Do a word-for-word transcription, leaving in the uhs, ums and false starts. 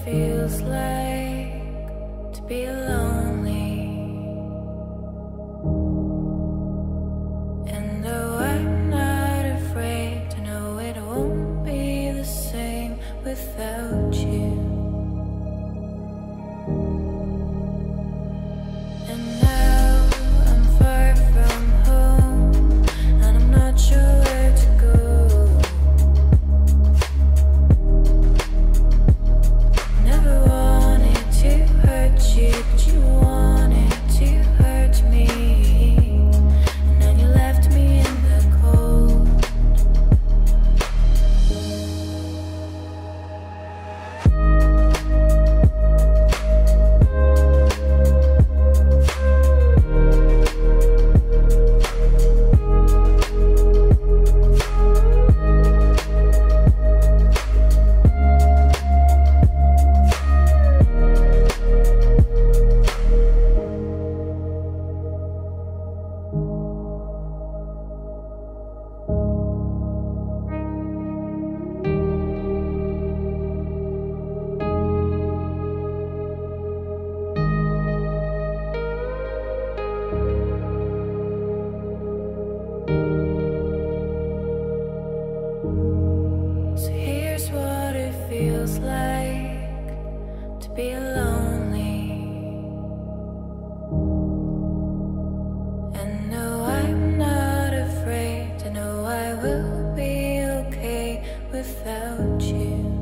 feels like to be lonely. And though I'm not afraid to know it won't be the same without you. And now I'm far from home, and I'm not sure where to go. Never wanted to hurt you, but you wanted to hurt me. And then you left me in the cold. So here's what it feels like to be lonely. And no, I'm not afraid to know I will be okay without you.